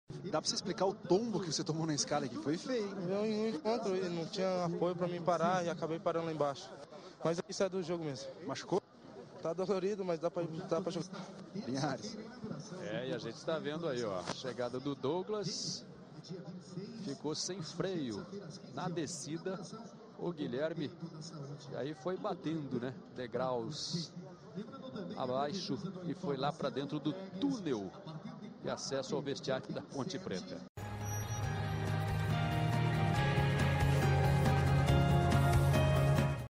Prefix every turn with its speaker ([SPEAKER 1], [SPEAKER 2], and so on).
[SPEAKER 1] Dá pra você explicar o tombo que você tomou na escada aqui? Foi feio, hein?
[SPEAKER 2] Eu em um encontro e não tinha apoio pra mim parar e acabei parando lá embaixo. Mas isso é do jogo mesmo.
[SPEAKER 1] Machucou?
[SPEAKER 2] Tá dolorido, mas dá pra jogar.
[SPEAKER 1] Linhares.
[SPEAKER 3] E a gente está vendo aí, ó, a chegada do Douglas. Ficou sem freio na descida o Guilherme. E aí foi batendo, né? Degraus abaixo e foi lá para dentro do túnel de acesso ao vestiário da Ponte Preta.